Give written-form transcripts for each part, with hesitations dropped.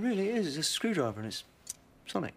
really is. It's a screwdriver and it's sonic.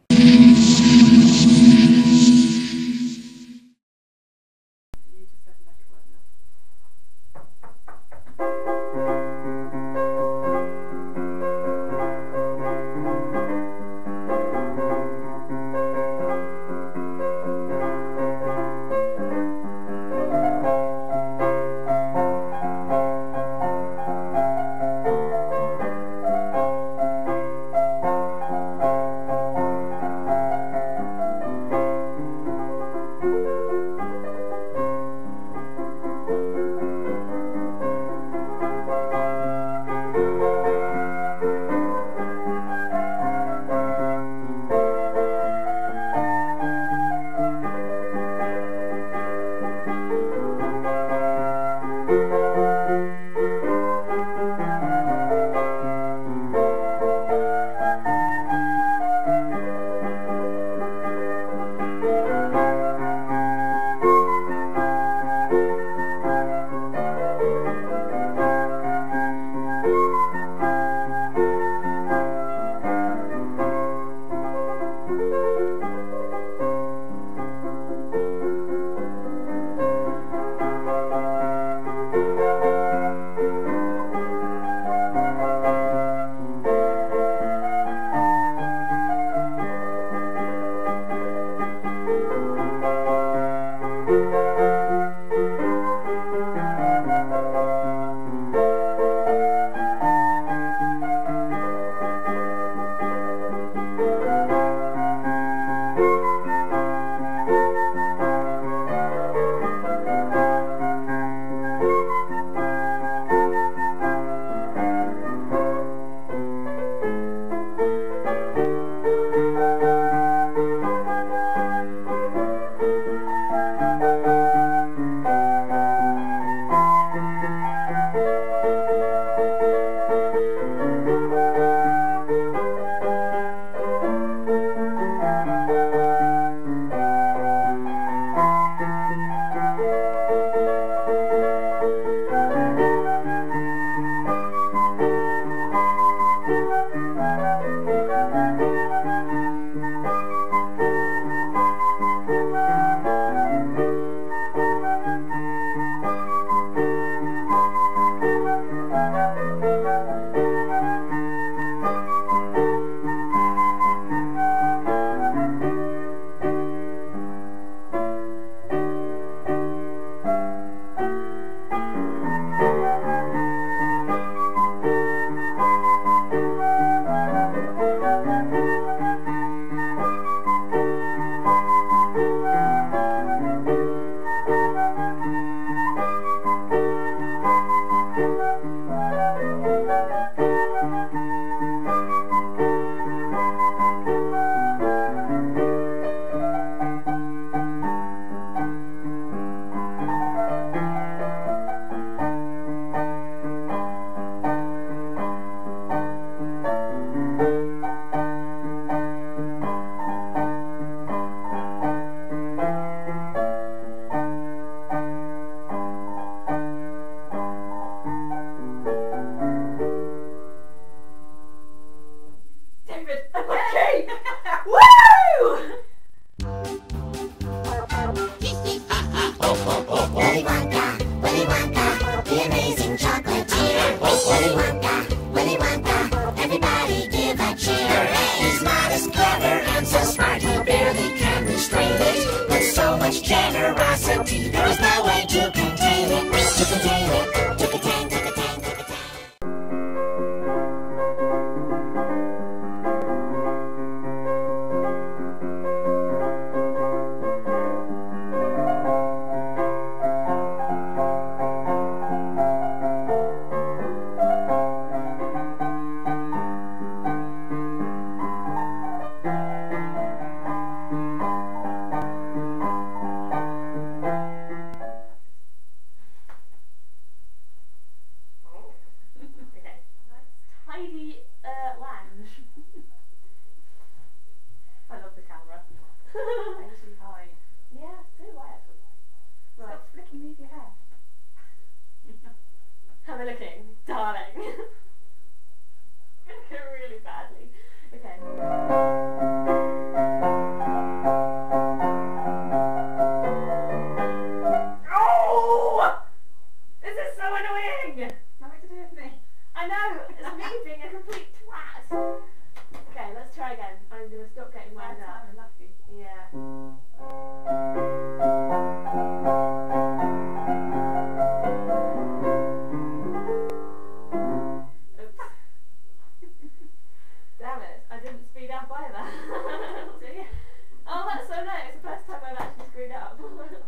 generosity. There is no way to contain it, to contain it, to contain, to contain, to contain. Tidy lounge. I love the camera. Makes you hide. Yeah, do whatever. Right. Stop flicking me with your hair. How am I looking? Darling. gonna go really badly. Okay. Oh! This is so annoying! Nothing to do with me. I know, it's me being a complete twat. Okay, let's try again. I'm gonna stop getting wound up. I'm lucky. Yeah. Oops. Damn it, I didn't speed up either. See? Oh, that's so nice. It's the first time I've actually screwed up.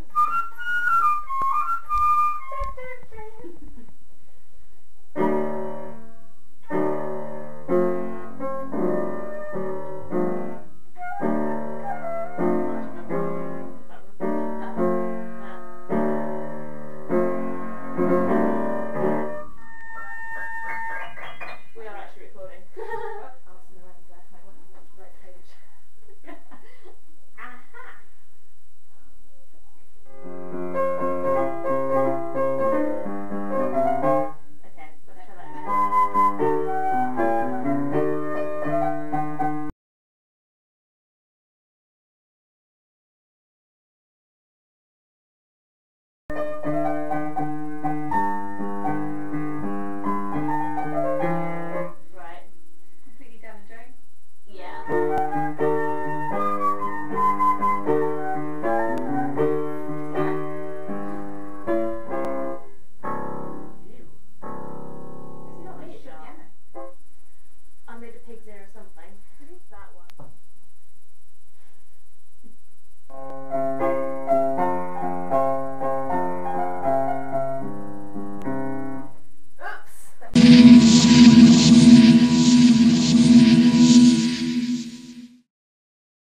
We are actually recording. I'll sit around there. I want to watch the right page. Aha! Okay, let's try that again. Right. Completely down the drain. Yeah. Ew. It's not really sharp. I made a pig's ear or something. That one. Oops.